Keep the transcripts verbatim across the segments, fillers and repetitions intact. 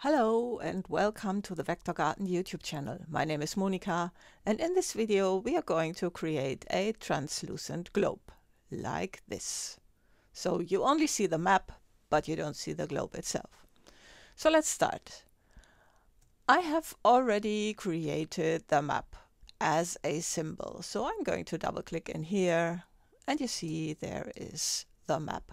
Hello and welcome to the Vector Garden YouTube channel. My name is Monika, and in this video we are going to create a translucent globe like this. So you only see the map, but you don't see the globe itself. So let's start. I have already created the map as a symbol, so I'm going to double click in here and you see there is the map.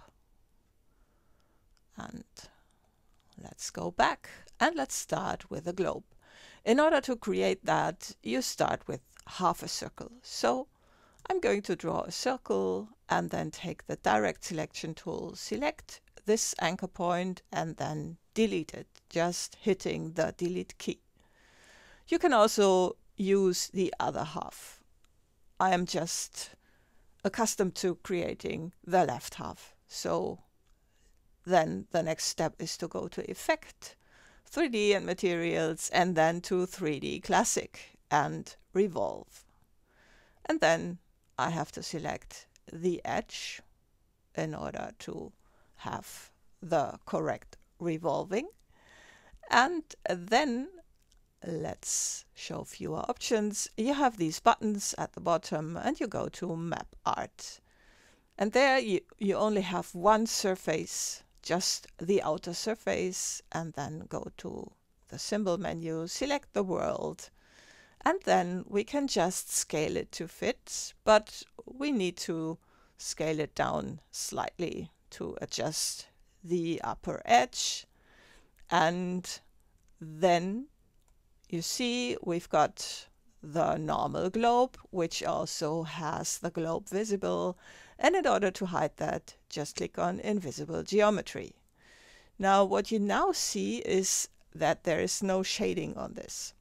And let's go back and let's start with a globe. In order to create that, you start with half a circle. So I'm going to draw a circle and then take the direct selection tool, select this anchor point and then delete it, just hitting the delete key. You can also use the other half. I am just accustomed to creating the left half. So then the next step is to go to Effect, three D and Materials, and then to three D Classic and Revolve. And then I have to select the edge in order to have the correct revolving. And then let's show fewer options. You have these buttons at the bottom and you go to Map Art. And there you, you only have one surface, just the outer surface, and then go to the symbol menu, select the world, and then we can just scale it to fit, but we need to scale it down slightly to adjust the upper edge. And then you see we've got the normal globe, which also has the globe visible. And in order to hide that, just click on Invisible Geometry. Now what you now see is that there is no shading on this.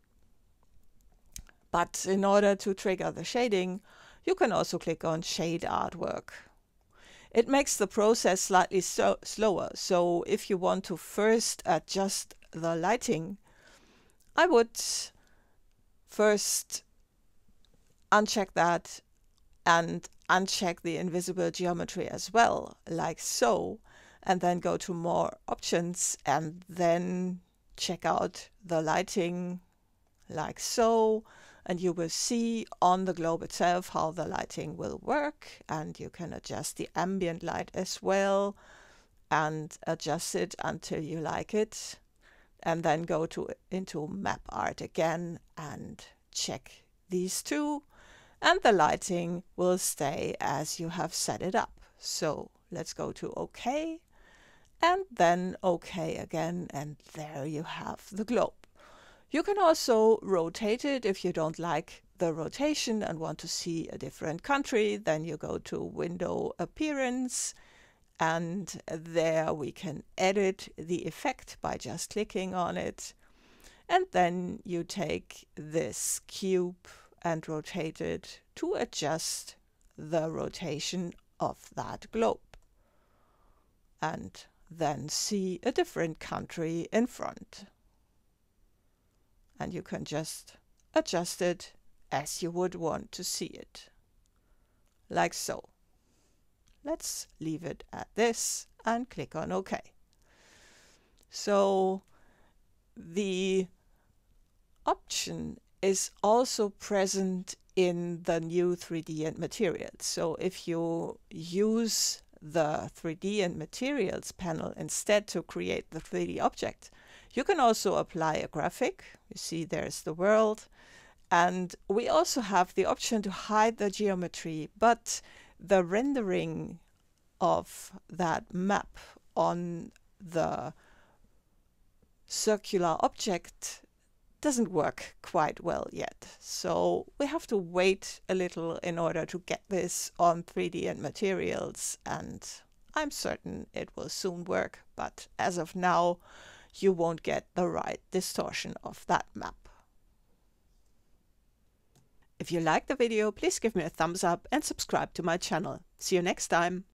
But in order to trigger the shading, you can also click on Shade Artwork. It makes the process slightly so slower. So if you want to first adjust the lighting, I would first uncheck that and uncheck the invisible geometry as well, like so, and then go to more options and then check out the lighting like so, and you will see on the globe itself how the lighting will work, and you can adjust the ambient light as well and adjust it until you like it, and then go to into Map Art again and check these two. And the lighting will stay as you have set it up. So let's go to OK and then OK again, and there you have the globe. You can also rotate it if you don't like the rotation and want to see a different country. Then you go to Window Appearance, and there we can edit the effect by just clicking on it. And then you take this cube and rotate it to adjust the rotation of that globe. And then see a different country in front. And you can just adjust it as you would want to see it. Like so. Let's leave it at this and click on OK. So the option is also present in the new three D and Materials. So if you use the three D and Materials panel instead to create the three D object, you can also apply a graphic. You see there's the world. And we also have the option to hide the geometry, but the rendering of that map on the circular object doesn't work quite well yet. So we have to wait a little in order to get this on three D and Materials, and I'm certain it will soon work, but as of now you won't get the right distortion of that map. If you liked the video, please give me a thumbs up and subscribe to my channel. See you next time.